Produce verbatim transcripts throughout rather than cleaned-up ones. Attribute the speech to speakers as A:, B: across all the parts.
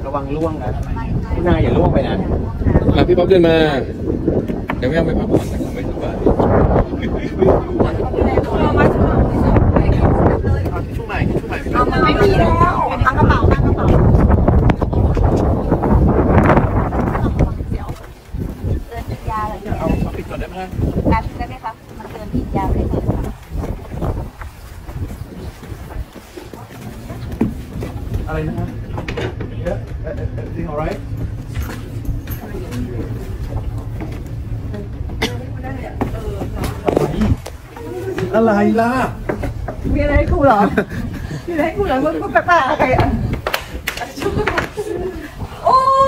A: ระวังล่วงนะพี่นายอย่าล่วงไปนะ
B: พี่ป๊อปเดินมาเดี๋ยวไม่เอาไปพักผ่อนนะครับไม่สบาย
A: ช่วงไหนช่วงไหน
C: เอามาไม่มีแล้วตั้งกระเป๋าตั้งกระเป๋าเตือนผิดยาเลย
A: เอาเอาปิดก่อนได้ไหม
C: การได้ไหมคะมันเตือนผิดยาได้เลย
A: อะไรนะครับเยอะเออเออจริง alright อะไรล่ะ
C: มีอะไรให้กูเหรอมีอะไรให้กูเหรอมึงกูแปลกๆใครอ่ะโอ้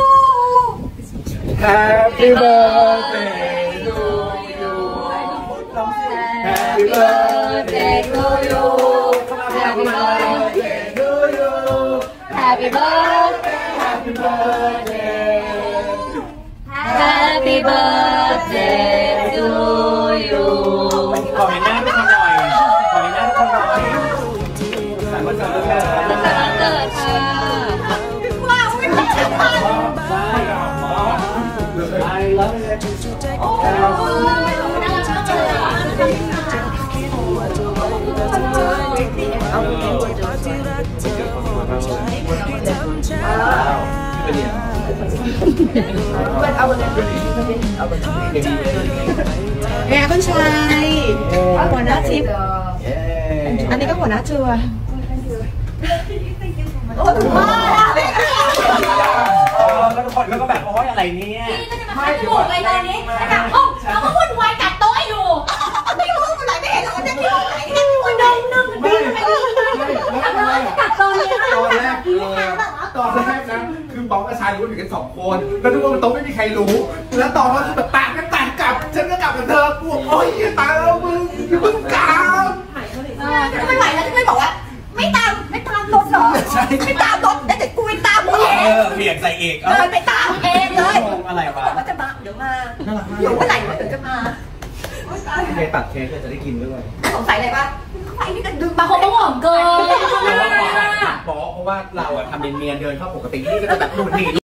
A: Happy birthday to you Happy birthday to you Happy birthday to you
C: Happy birthday
A: Happy birthday
C: Happy birthday to you
A: ขอเห็นหน้าทุกคนหน่อยขอเห็นหน้าทุกคนหน่อยสายวันเกิดค่ะสายวันเกิดค่ะ
C: ว้าวไม่ใช่ค่ะ
A: I love it
C: โอ้น่ารักมากเลยเอาไปกินก๋วยเตี๋ยวเอาไปแม่ต้นชัยหัวหน้าทิพย์อันนี้ก็หัวหน้าชัวโอ้ถูกมากเลย
A: แล้วทุกคนก็แบบโอ้ยอะไรเนี่ย
C: ไม่ถูกเลยตอนนี้แต่ห้องเราก็วุ่นวายกัดโต๊ะอยู่ไม่รู้มันไหนไม่เห็นเราจะที่ห้องไหนที่วันใดหนึ่งดีไม่ดีทำไมกัดตอนนี้ตอนแรก
D: ตอนแรกนะคือบอกกับชายรู้อยู่กันสองคนแล้วทุกคนบนโต๊ะไม่มีใครรู้แล้วตอนนั้นแบบปากกันต่างกลับฉันก็กลับกับเธอกูโอ้ยตายแล้วมึงมึงกลับ
C: ไม่ไหวแล้วที่ไม่บอกว่าไม่ตามไม่ตามรถหรอไม่ตามรถแต่กูไม่ตามเอง
A: เปลี่ยนใส่เอก
C: เดินไปตามเองเลย
A: อะไรวะ
C: ว่าจะมาเดี๋ยวมาเดี๋ยวเมื่อไหร่เดี๋ยวจะมา
A: เคตัดเค้กจะได้กินด้วย
C: สงสัยอะไรปะไอ้นี่ก็ดึงมาเขาต้องหอมเกิน
A: เพราะว่าเราอะทำเนียนๆเดินเข้าปกตินี่ก็จะแบบนู่นนี่